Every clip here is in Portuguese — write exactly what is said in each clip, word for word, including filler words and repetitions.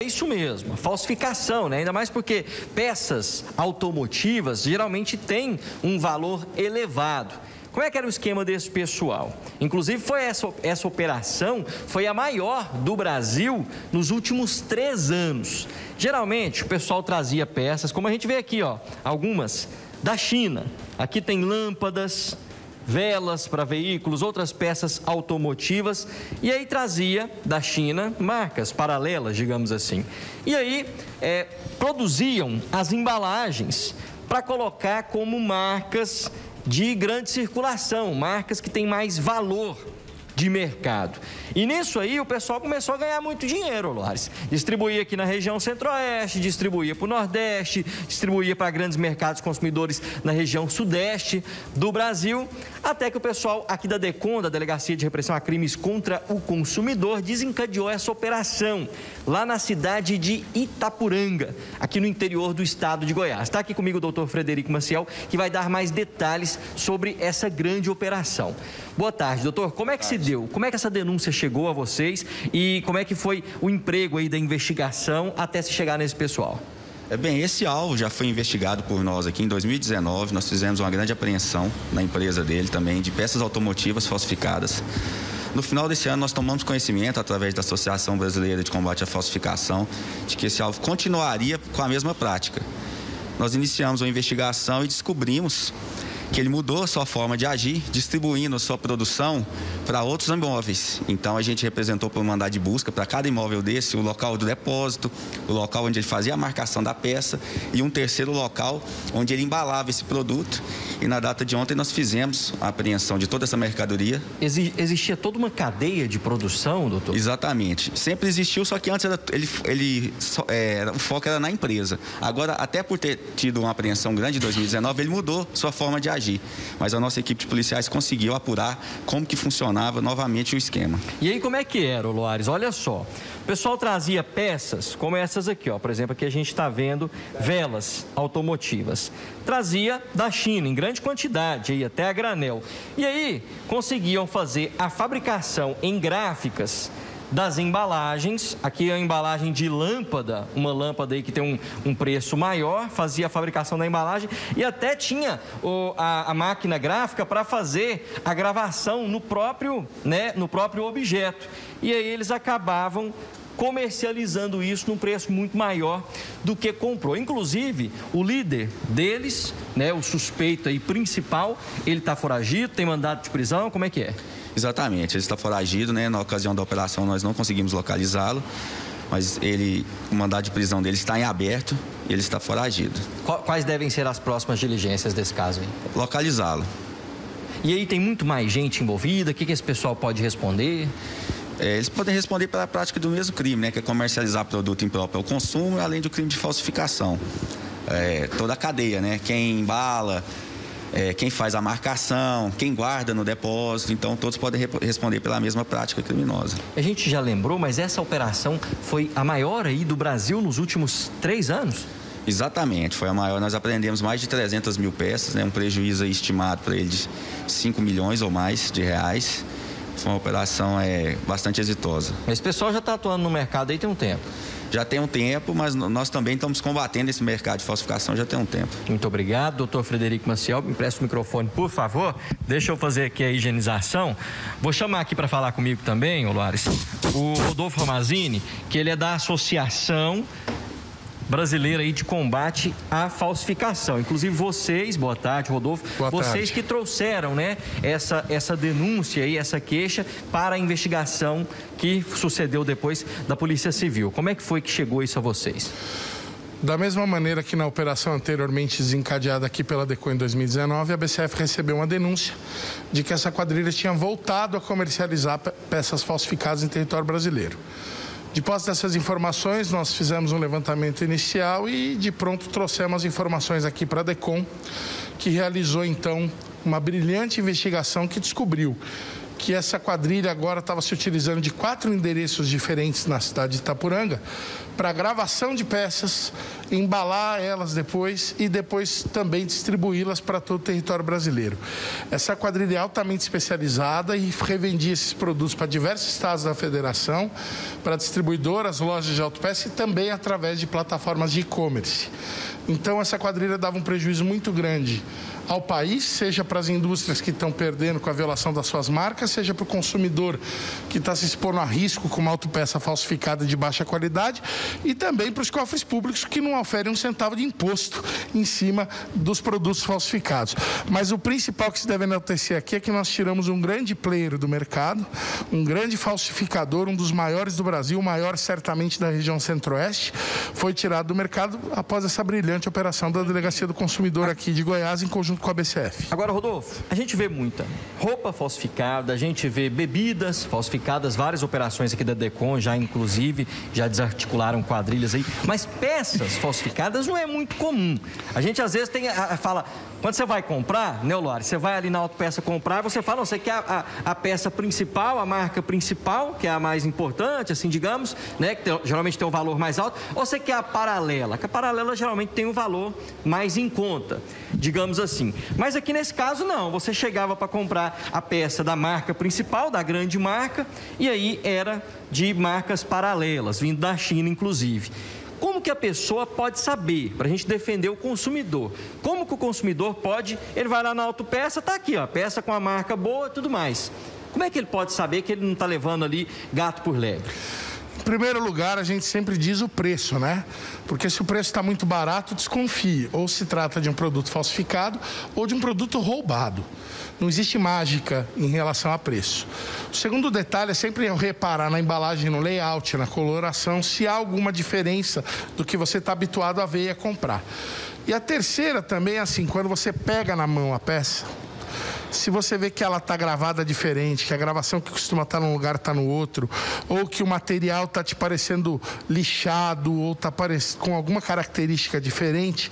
Isso mesmo, falsificação, né? Ainda mais porque peças automotivas geralmente têm um valor elevado. Como é que era o esquema desse pessoal? Inclusive, foi essa, essa operação foi a maior do Brasil nos últimos três anos. Geralmente, o pessoal trazia peças, como a gente vê aqui, ó, algumas da China. Aqui tem lâmpadas, velas para veículos, outras peças automotivas, e aí trazia da China marcas paralelas, digamos assim. E aí é, produziam as embalagens para colocar como marcas de grande circulação, marcas que têm mais valor de mercado. E nisso aí o pessoal começou a ganhar muito dinheiro, Loares. Distribuía aqui na região centro-oeste, distribuía para o nordeste, distribuía para grandes mercados consumidores na região sudeste do Brasil, até que o pessoal aqui da DECOM, da Delegacia de Repressão a Crimes contra o Consumidor, desencadeou essa operação lá na cidade de Itapuranga, aqui no interior do estado de Goiás. Está aqui comigo o doutor Frederico Maciel, que vai dar mais detalhes sobre essa grande operação. Boa tarde, doutor. Como é que se deu? Como é que essa denúncia chegou a vocês e como é que foi o emprego aí da investigação até se chegar nesse pessoal? É bem, esse alvo já foi investigado por nós aqui em dois mil e dezenove. Nós fizemos uma grande apreensão na empresa dele também de peças automotivas falsificadas. No final desse ano, nós tomamos conhecimento, através da Associação Brasileira de Combate à Falsificação, de que esse alvo continuaria com a mesma prática. Nós iniciamos uma investigação e descobrimos que ele mudou a sua forma de agir, distribuindo a sua produção para outros imóveis. Então, a gente representou por mandado de busca para cada imóvel desse, o local do depósito, o local onde ele fazia a marcação da peça e um terceiro local onde ele embalava esse produto. E na data de ontem nós fizemos a apreensão de toda essa mercadoria. Existia toda uma cadeia de produção, doutor? Exatamente. Sempre existiu, só que antes era, ele, ele, é, o foco era na empresa. Agora, até por ter tido uma apreensão grande em dois mil e dezenove, ele mudou sua forma de agir. Mas a nossa equipe de policiais conseguiu apurar como que funcionava novamente o esquema. E aí como é que era, Loares? Olha só, o pessoal trazia peças como essas aqui, ó. Por exemplo, aqui a gente está vendo velas automotivas. Trazia da China em grande quantidade, aí até a granel. E aí conseguiam fazer a fabricação em gráficas das embalagens. Aqui é a embalagem de lâmpada, uma lâmpada aí que tem um, um preço maior, fazia a fabricação da embalagem e até tinha o, a, a máquina gráfica para fazer a gravação no próprio, né, no próprio objeto. E aí eles acabavam comercializando isso num preço muito maior do que comprou. Inclusive, o líder deles, né, o suspeito aí principal, ele está foragido, tem mandado de prisão, como é que é? Exatamente, ele está foragido, né? Na ocasião da operação nós não conseguimos localizá-lo, mas ele, o mandado de prisão dele está em aberto e ele está foragido. Quais devem ser as próximas diligências desse caso aí? Localizá-lo. E aí tem muito mais gente envolvida, o que, que esse pessoal pode responder? É, eles podem responder pela prática do mesmo crime, né? Que é comercializar produto impróprio ao consumo, além do crime de falsificação. É, toda a cadeia, né? Quem embala, É, quem faz a marcação, quem guarda no depósito, então todos podem re responder pela mesma prática criminosa. A gente já lembrou, mas essa operação foi a maior aí do Brasil nos últimos três anos? Exatamente, foi a maior. Nós apreendemos mais de trezentas mil peças, né, um prejuízo aí estimado para ele de cinco milhões ou mais de reais. Foi uma operação é, bastante exitosa. Esse pessoal já está atuando no mercado aí tem um tempo? Já tem um tempo, mas nós também estamos combatendo esse mercado de falsificação já tem um tempo. Muito obrigado, doutor Frederico Maciel. Me empresta o microfone, por favor. Deixa eu fazer aqui a higienização. Vou chamar aqui para falar comigo também, ô Loares, o Rodolfo Ramazini, que ele é da Associação Brasileira aí de Combate à Falsificação. Inclusive vocês, boa tarde, Rodolfo, boa vocês tarde. que trouxeram, né, essa, essa denúncia aí, essa queixa para a investigação que sucedeu depois da Polícia Civil. Como é que foi que chegou isso a vocês? Da mesma maneira que na operação anteriormente desencadeada aqui pela DECOM em dois mil e dezenove, a B C F recebeu uma denúncia de que essa quadrilha tinha voltado a comercializar peças falsificadas em território brasileiro. De posse dessas informações, nós fizemos um levantamento inicial e de pronto trouxemos as informações aqui para a DECOM, que realizou então uma brilhante investigação que descobriu que essa quadrilha agora estava se utilizando de quatro endereços diferentes na cidade de Itapuranga para gravação de peças, embalar elas depois e depois também distribuí-las para todo o território brasileiro. Essa quadrilha é altamente especializada e revendia esses produtos para diversos estados da federação, para distribuidoras, lojas de autopeça e também através de plataformas de e-commerce. Então, essa quadrilha dava um prejuízo muito grande ao país, seja para as indústrias que estão perdendo com a violação das suas marcas, seja para o consumidor que está se expondo a risco com uma autopeça falsificada de baixa qualidade e também para os cofres públicos que não oferem um centavo de imposto em cima dos produtos falsificados. Mas o principal que se deve enaltecer aqui é que nós tiramos um grande player do mercado, um grande falsificador, um dos maiores do Brasil, o maior certamente da região centro-oeste, foi tirado do mercado após essa brilhante operação da Delegacia do Consumidor aqui de Goiás em conjunto com a B C F. Agora, Rodolfo, a gente vê muita roupa falsificada, a gente vê bebidas falsificadas, várias operações aqui da DECOM já, inclusive, já desarticularam quadrilhas aí, mas peças falsificadas não é muito comum. A gente, às vezes, tem, a, a, fala, quando você vai comprar, né, Lore, você vai ali na autopeça comprar, você fala, não, você quer a, a, a peça principal, a marca principal, que é a mais importante, assim, digamos, né, que tem, geralmente tem um valor mais alto, ou você quer a paralela, que a paralela geralmente tem um valor mais em conta, digamos assim. Mas aqui nesse caso não, você chegava para comprar a peça da marca principal, da grande marca, e aí era de marcas paralelas, vindo da China inclusive. Como que a pessoa pode saber, para a gente defender o consumidor? Como que o consumidor pode, ele vai lá na autopeça, tá aqui, ó, peça com a marca boa e tudo mais. Como é que ele pode saber que ele não está levando ali gato por lebre? Em primeiro lugar, a gente sempre diz o preço, né? Porque se o preço está muito barato, desconfie. Ou se trata de um produto falsificado ou de um produto roubado. Não existe mágica em relação a preço. O segundo detalhe é sempre reparar na embalagem, no layout, na coloração, se há alguma diferença do que você está habituado a ver e a comprar. E a terceira também é assim, quando você pega na mão a peça, se você vê que ela está gravada diferente, que a gravação que costuma estar num lugar está no outro, ou que o material está te parecendo lixado, ou está com alguma característica diferente,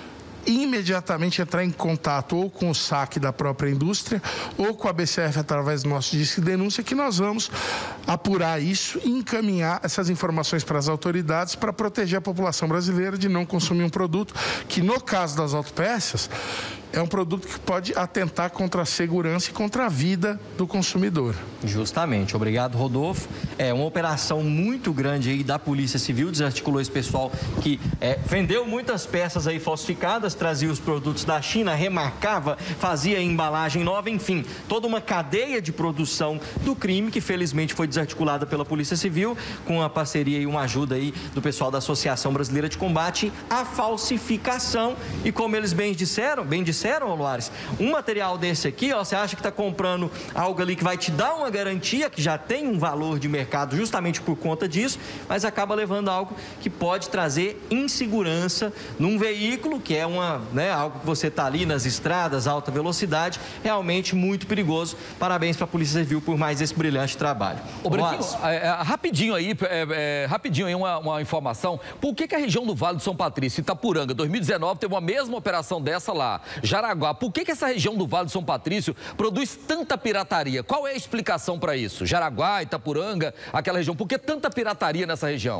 imediatamente entrar em contato ou com o S A C da própria indústria ou com a B C F através do nosso disque de denúncia, que nós vamos apurar isso e encaminhar essas informações para as autoridades para proteger a população brasileira de não consumir um produto que, no caso das autopeças, é um produto que pode atentar contra a segurança e contra a vida do consumidor. Justamente. Obrigado, Rodolfo. É uma operação muito grande aí da Polícia Civil, desarticulou esse pessoal que é, vendeu muitas peças aí falsificadas, trazia os produtos da China, remarcava, fazia embalagem nova, enfim, toda uma cadeia de produção do crime que felizmente foi desarticulada pela Polícia Civil, com a parceria e uma ajuda aí do pessoal da Associação Brasileira de Combate à Falsificação. E como eles bem disseram, bem disseram, Disseram, Luares, um material desse aqui, ó, você acha que está comprando algo ali que vai te dar uma garantia, que já tem um valor de mercado justamente por conta disso, mas acaba levando algo que pode trazer insegurança num veículo, que é uma, né, algo que você está ali nas estradas, alta velocidade, realmente muito perigoso. Parabéns para a Polícia Civil por mais esse brilhante trabalho. Ô, Branquinho, é, é, rapidinho aí, é, é, rapidinho aí uma, uma informação. Por que que a região do Vale do São Patrício, Itapuranga, dois mil e dezenove, teve uma mesma operação dessa lá? Jaraguá, por que que essa região do Vale do São Patrício produz tanta pirataria? Qual é a explicação para isso? Jaraguá, Itapuranga, aquela região, por que tanta pirataria nessa região?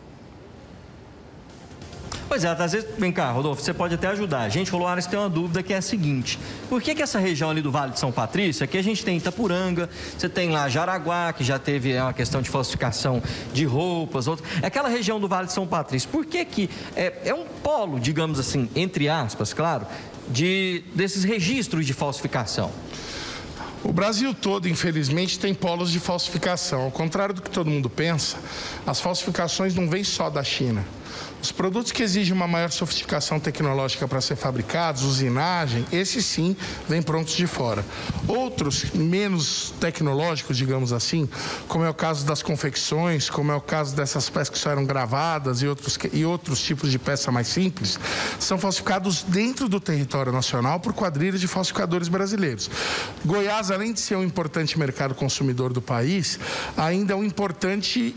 Pois é, às vezes, vem cá, Rodolfo, você pode até ajudar. A gente, Luares, tem uma dúvida que é a seguinte: por que que essa região ali do Vale de São Patrício, aqui a gente tem Itapuranga, você tem lá Jaraguá, que já teve é, uma questão de falsificação de roupas, outro, é aquela região do Vale de São Patrício, por que que é, é um polo, digamos assim, entre aspas, claro, de, desses registros de falsificação? O Brasil todo, infelizmente, tem polos de falsificação. Ao contrário do que todo mundo pensa, as falsificações não vêm só da China. Os produtos que exigem uma maior sofisticação tecnológica para ser fabricados, usinagem, esses sim vêm prontos de fora. Outros, menos tecnológicos, digamos assim, como é o caso das confecções, como é o caso dessas peças que só eram gravadas e outros, e outros tipos de peça mais simples, são falsificados dentro do território nacional por quadrilhas de falsificadores brasileiros. Goiás, além de ser um importante mercado consumidor do país, ainda é um importante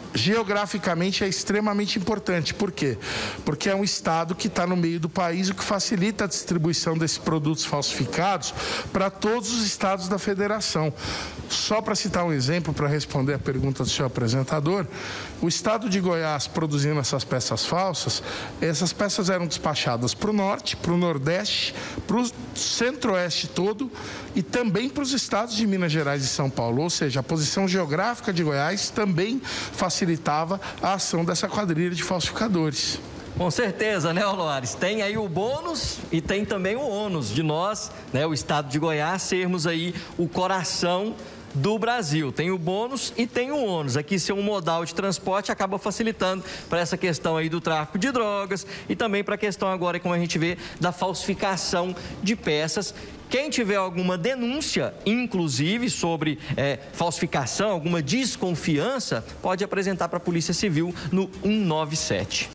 geograficamente é extremamente importante. Por quê? Porque é um estado que está no meio do país, o que facilita a distribuição desses produtos falsificados para todos os estados da federação. Só para citar um exemplo, para responder a pergunta do seu apresentador, o estado de Goiás produzindo essas peças falsas, essas peças eram despachadas para o norte, para o nordeste, para o centro-oeste todo e também para os estados de Minas Gerais e São Paulo. Ou seja, a posição geográfica de Goiás também facilitava a ação dessa quadrilha de falsificadores. Com certeza, né, Loares? Tem aí o bônus e tem também o ônus de nós, né, o estado de Goiás, sermos aí o coração do Brasil. Tem o bônus e tem o ônus. Aqui ser um modal de transporte acaba facilitando para essa questão aí do tráfico de drogas e também para a questão agora, como a gente vê, da falsificação de peças. Quem tiver alguma denúncia, inclusive, sobre é, falsificação, alguma desconfiança, pode apresentar para a Polícia Civil no cento e noventa e sete.